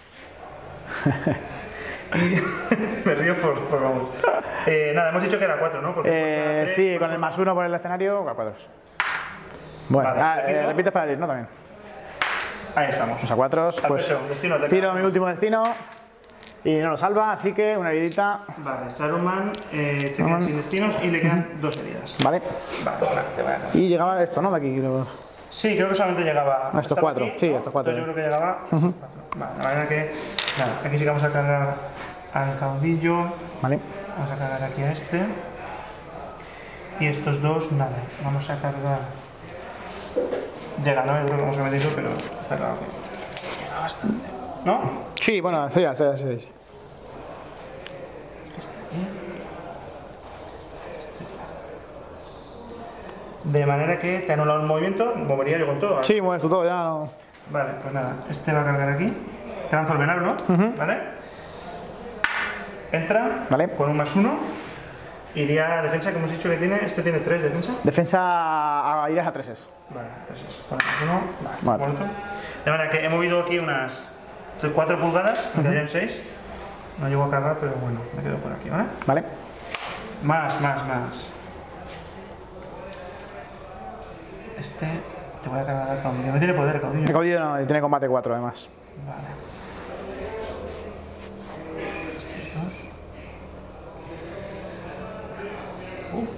Y me río por, por vamos. Eh, nada, hemos dicho que era cuatro, ¿no? Porque Eh, tres, sí, pues con el más uno por el escenario, a cuatro. Bueno, Vale, ah, eh, repito. repites para ir, ¿no? También. Ahí estamos. Pues a cuatro, Al pues pecho, destino, te tiro queda. mi último destino y no lo salva, así que una heridita. Vale, Saruman eh, se queda sin destinos y le quedan dos heridas. Vale. Vale, vale, te va a acabar. Y llegaba esto, ¿no? De aquí. Los... Sí, creo que solamente llegaba A estos hasta cuatro, aquí, sí, ¿no? estos cuatro. Entonces yo creo que llegaba a estos cuatro. Vale, de manera que, nada, aquí sí que vamos a cargar al caudillo. Vale. Vamos a cargar aquí a este. Y estos dos, nada, vamos a cargar. Llega, ¿no? Yo creo que vamos a meterlo, pero está claro que llega bastante. ¿No? Sí, bueno, sí, sí, sí, sí. Este aquí. Este. De manera que te ha anulado el movimiento, movería yo con todo. ¿Vale? Sí, mueves tú todo, ya no. Vale, pues nada, este va a cargar aquí. Te lanzo el venablo, Uh-huh. ¿vale? Entra Vale. con un más uno. Iría a defensa que hemos dicho que tiene. Este tiene tres defensa. Defensa a irías a treses. Vale, tres. Con el más uno. Vale. Vale. Muerto. De manera que he movido aquí unas cuatro pulgadas, me quedarían seis. No llego a cargar, pero bueno, me quedo por aquí, ¿vale? Vale. Más, más, más. Este. Te voy a cargar al caudillo. No tiene poder el caudillo. El caudillo no, tiene combate cuatro además. Vale. Estos dos. Uh. Uh,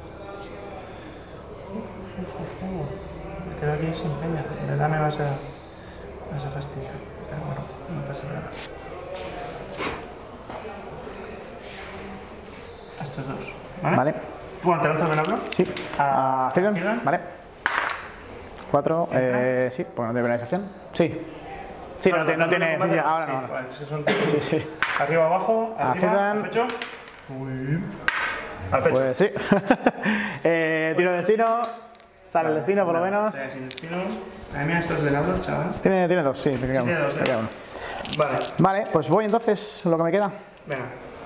uh, uh, uh. Me quedo aquí sin peña. De verdad me vas a, vas a fastidiar. Pero bueno, no pasa nada. A estos dos. ¿Vale? Vale. Bueno, te lanzo el venablo. Sí. A A Zidane. Zidane. Vale. cuatro, eh, sí, pues no tiene penalización. Sí. Sí, no, tiene- no tiene. Sí, sí, ahora no. ahora. Vale, son Sí, sí. arriba, abajo, A arriba, Zidane. al pecho. Uy. Al pecho. Pues sí. eh, tiro de destino. Sale el destino por lo menos. Sí, sin destino. A mí mira estos venados, chaval. Tiene, tiene dos, sí, te queda Tiene uno. dos, te queda ¿eh? uno. Vale, Vale, pues voy entonces, lo que me queda. venga.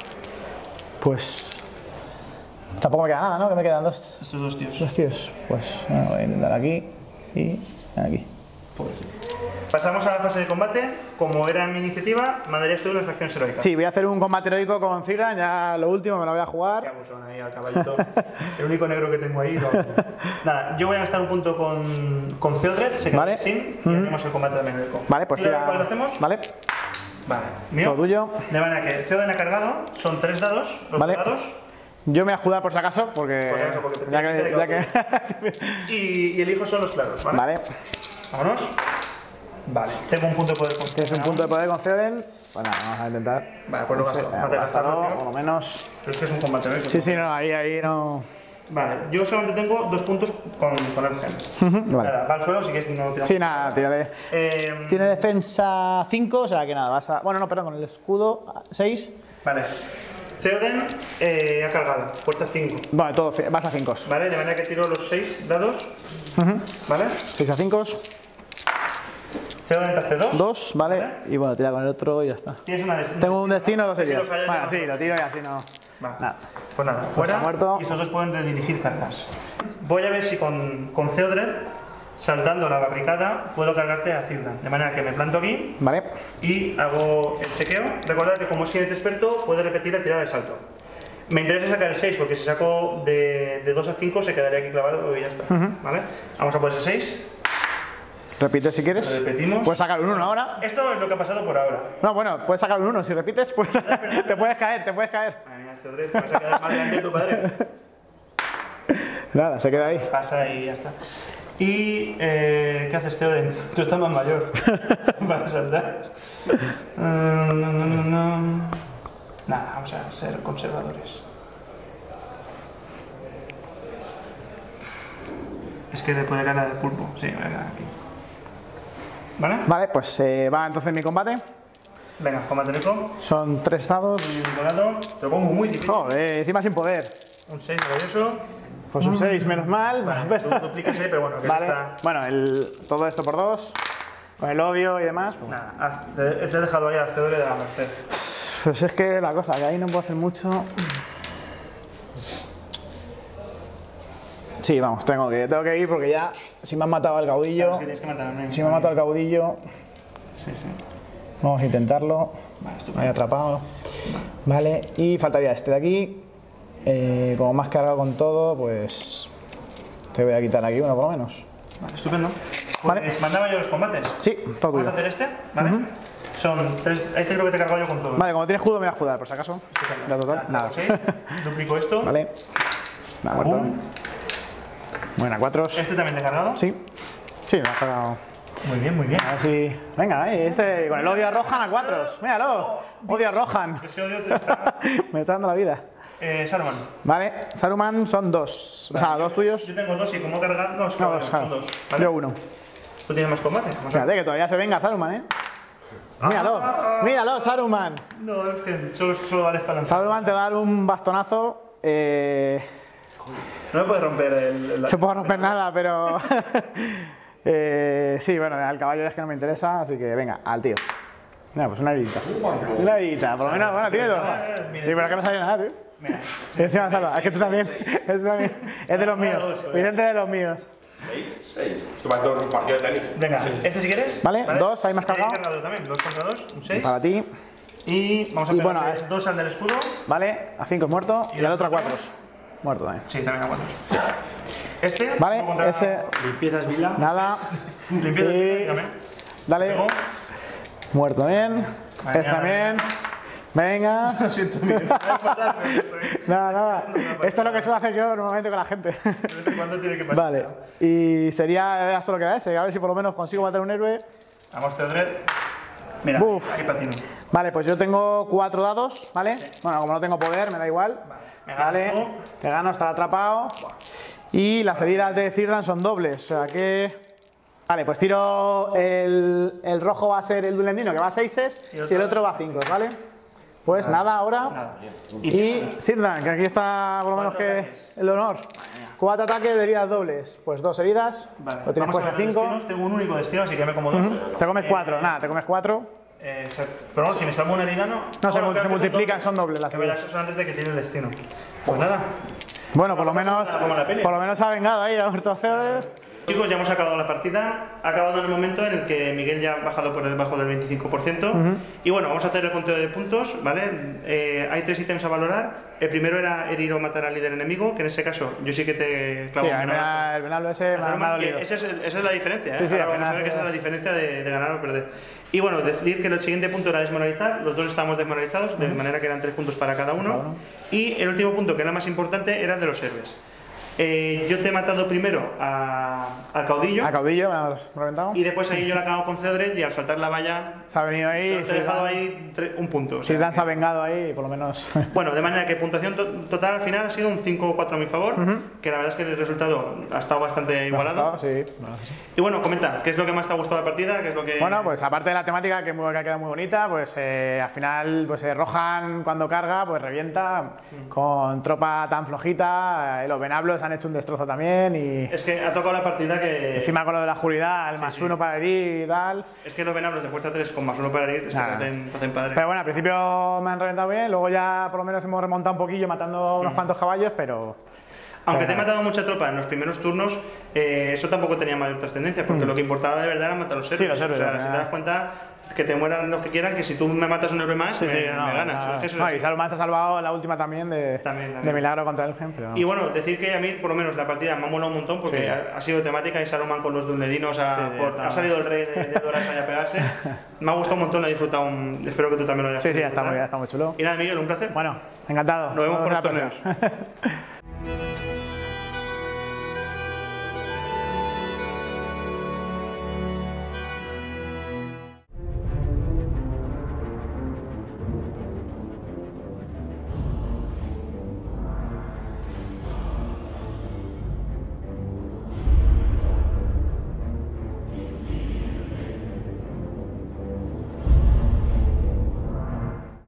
Pues. Tampoco me queda nada, ¿no? Que me quedan dos, Estos dos tíos. dos tiros. Pues bueno, voy a intentar aquí y aquí. Pasamos a la fase de combate. Como era mi iniciativa, mandarías tú las acciones heroicas. Sí, voy a hacer un combate heroico con Freeran, ya lo último me lo voy a Qué jugar. abusón ahí al caballito. El único negro que tengo ahí. Lo... Nada, yo voy a gastar un punto con, con Theodred, se queda Vale. sin, y hacemos el combate también heroico. Vale, pues ¿Y ahora tira. cuál lo hacemos? Vale, Vale, mío. todo tuyo. De manera que Theoden ha cargado, son tres dados, los Vale. dados, Yo me voy a jugar por si acaso, porque. Por si acaso, porque te- ya que. te- Ya que... y, y el hijo son los claros, ¿vale? Vale, Vámonos. Vale, tengo un punto de poder con tienes un punto de poder con Theoden. Bueno, vamos a intentar. Vale, pues lo gasto. Venga, Mate gástalo, gastarlo, por tío. lo menos. Pero es que es un combate, ¿ves? Sí, sí, no, ahí, ahí no. Vale, yo solamente tengo dos puntos con, con el gen. Vale. Nada, va al suelo, si quieres no lo tiramos. Sí, nada, tírale. Eh, Tiene defensa cinco, o sea que nada, vas a. Bueno, no, perdón, con el escudo seis. Vale. Theoden eh, ha cargado, fuerza cinco. Vale, todo, vas a cinco. Vale, de manera que tiro los seis dados. Vale. seis a cinco, Theoden te hace dos. dos, vale. Y bueno, tira con el otro y ya está. Tienes una destino. Tengo un destino, dos Si heridas. lo fallas, Bueno, ya sí, no. lo tiro y así no. Vale. Nada. Pues nada, fuera. está muerto. Y estos dos pueden redirigir cargas. Voy a ver si con, con Theodred, saltando la barricada, puedo cargarte a Zidane. De manera que me planto aquí Vale. y hago el chequeo. Recordad que como es jinete experto, puede repetir la tirada de salto. Me interesa sacar el seis, porque si saco de, de dos a cinco se quedaría aquí clavado y ya está. ¿Vale? Vamos a por ese seis. Repite si quieres. Repetimos. Puedes sacar un uno ahora. Esto es lo que ha pasado por ahora. No, bueno, puedes sacar un uno. Si repites, pues te puedes caer, te puedes caer. Madre mía, Theodred, te vas a quedar más delante de tu padre. Nada, se queda ahí. Pasa y ya está. Y eh, ¿qué haces, Theoden? Tú estás más mayor para saltar. Uh, no, no, no, no. Nada, vamos a ser conservadores. Es que le puede ganar el pulpo. Sí, me voy a ganar aquí. ¿Vale? Vale, pues eh, va entonces mi combate. Venga, combate Nico. Son tres dados. Te lo pongo muy difícil. Joder, encima sin poder. Un seis maravilloso. Pues un seis, menos mal. Vale, pero... tú duplicas ahí, pero bueno, que vale. está... Bueno, el... todo esto por dos. Con el odio y demás. Pues... Nada, haz, te, te he dejado ahí a Theodred de la merced. Pues es que la cosa, que ahí no puedo hacer mucho. Sí, vamos, tengo que, tengo que ir porque ya, si me han matado al caudillo, Claro, es que tienes que matar a si me han matado al caudillo, sí, sí. vamos a intentarlo. Vale, estupendo. Ahí atrapado. Vale, y faltaría este de aquí. Eh, como me has cargado con todo, pues te voy a quitar aquí uno por lo menos. Vale, estupendo. Vale. Pues mandaba yo los combates. Sí, todo Vamos tuyo. a hacer este, ¿vale? Uh-huh. Son tres, este creo que te he cargado yo con todo. Vale, como tienes escudo me voy a escudar, por si acaso. Ya total, nada. ¿Sí? Duplico esto. Vale. Nada, muerto. Boom. Buena, cuatro. Este también te he cargado. Sí. Sí, me has cargado. Muy bien, muy bien. A ver si... Venga, ahí, este con el odio a Rohan a cuatros. Míralo. Odio a Rohan. Ese odio te está... Me está dando la vida. Eh, Saruman. Vale, Saruman son dos. Vale, o sea, yo, dos tuyos. Yo tengo dos y como he cargado... No, es que No, no, o sea, son dos. ¿Vale? Yo uno. ¿Tú tienes más combates? Vamos a ver. Fíjate que todavía se venga Saruman, ¿eh? Míralo, míralo, Saruman. No, es que solo, solo vale para lanzar. Saruman te va a dar un bastonazo. Eh... No me puedes romper el... el No se puede romper nada, pero... eh, sí, bueno, al caballo es que no me interesa, así que venga, al tío. Mira, pues una heridita. Una heridita, por lo menos, bueno, tiene dos. Sí, pero que no sale nada, tío. Mira. Y encima salva, es que tú también, este también, es de los míos, Vicente de los míos. seis, seis. Esto parece un partido de tenis. Venga, este si quieres. Vale, dos, ahí me has Te he cargado. cargado también, dos contra dos, un seis. Para ti, Y vamos a Y pegarle bueno, es- dos al del escudo. vale, a cinco es muerto y el al otro a otro? cuatro. Muerto también. Sí, también a cuatro. Este. Vale, contra- ese, Limpiezas Vila. nada, Limpieza, y- dígame. dale, Pegó. muerto también, Vale, este ya, también, venga. Lo siento, Miguel. Me va a faltar, pero estoy- Nada, nada. Esto es lo que suelo hacer yo normalmente con la gente. De vez en cuando tiene que pasar. Vale. Y sería ya solo queda ese. A ver si por lo menos consigo matar un héroe. Vamos, Theodred. Mira, Buf. ahí patino. Vale, pues yo tengo cuatro dados, ¿vale? Bueno, como no tengo poder, me da igual. Me ganas Vale. tú. Te gano, estar atrapado. Y las heridas de Círdan son dobles. O sea que. Vale, pues tiro. El, el rojo va a ser el Dulendino, que va a seis Y y otro- el otro va a cinco, ¿vale? Pues nada, ahora. Nada. Y Círdan, que aquí está por lo menos Cuatro que ataques. el honor. Cuatro ataques de heridas dobles. Pues dos heridas. Vale. Lo tienes Vamos a puesto ver los cinco. destinos. Tengo un único destino, así que me como dos. Te comes Eh, cuatro, nada, te comes cuatro. Eh, se- pero bueno, si me salvo una herida, no. No, se, Bueno, mul- claro se que multiplican, son dobles las Que verás, heridas. eso antes de que tiene el destino. Pues nada. Bueno, por lo Como menos, la- como la peli. por lo menos ha vengado ahí, ha muerto a Theodred. Chicos, ya hemos acabado la partida. Ha acabado en el momento en el que Miguel ya ha bajado por debajo del veinticinco por ciento. Y bueno, vamos a hacer el conteo de puntos, ¿vale? Eh, hay tres ítems a valorar. El primero era herir o matar al líder enemigo, que en ese caso yo sí que te clavo Sí, un el venadazo. venal- el venablo ese me ha- me ha Saruman, dolido. que esa, es, esa es la diferencia, ¿eh? Sí, sí, Ahora al vamos a final ver que esa es ya- la diferencia de, de ganar o perder. Y bueno, decir que el siguiente punto era desmoralizar, los dos estábamos desmoralizados, de manera que eran tres puntos para cada uno. Cada uno. Y el último punto, que era el más importante, era el de los héroes. Eh, yo te he matado primero a- al caudillo, A caudillo, me has reventado. y después ahí yo la acabo con Theodred, y al saltar la valla Se ha venido ahí. te he dejado ahí tre- un punto. o sea, Círdan se ha vengado ahí, por lo menos. bueno, de manera que puntuación to- total al final ha sido un cinco o cuatro a mi favor, que la verdad es que el resultado ha estado bastante igualado. Sí. Bueno, Y bueno, comenta, ¿qué es lo que más te ha gustado de la partida? ¿Qué es lo que... Bueno, pues aparte de la temática que, muy- que ha quedado muy bonita, pues eh, al final pues eh, Rohan cuando carga pues revienta con tropa tan flojita, eh, los venablos han hecho un destrozo también y Es que ha tocado la partida que... encima con lo de la oscuridad, el más sí. uno para herir y tal. Es que los venablos de fuerza tres con más uno para herir, es que te Nada. hacen, te hacen padre. Pero bueno, al principio me han reventado bien, luego ya por lo menos hemos remontado un poquillo matando unos cuantos caballos, pero... Aunque te he pero- matado mucha tropa en los primeros turnos, eh, eso tampoco tenía mayor trascendencia, porque lo que importaba de verdad era matar a los héroes. los héroes, O sea, al si te final. das cuenta, que te mueran los que quieran, que si tú me matas un héroe más, Sí, me, sí, me no, ganas. nada. Es que eso es No, así. y Saruman se ha salvado en la última también de, También, también. de milagro contra Elgen, pero... Y bueno, decir que a mí, por lo menos, la partida me ha molado un montón porque Sí. ha, ha sido temática y Saruman con los Dunledinos ha, Sí, sí, por- está- ha salido el rey de, de Doras ahí a pegarse. Me ha gustado un montón, lo he disfrutado. un- espero que tú también lo hayas Sí, sí, podido está muy, disfrutar. bien, está muy chulo. Y nada, Miguel, un placer. Bueno, encantado. Nos vemos por otra los ocasión.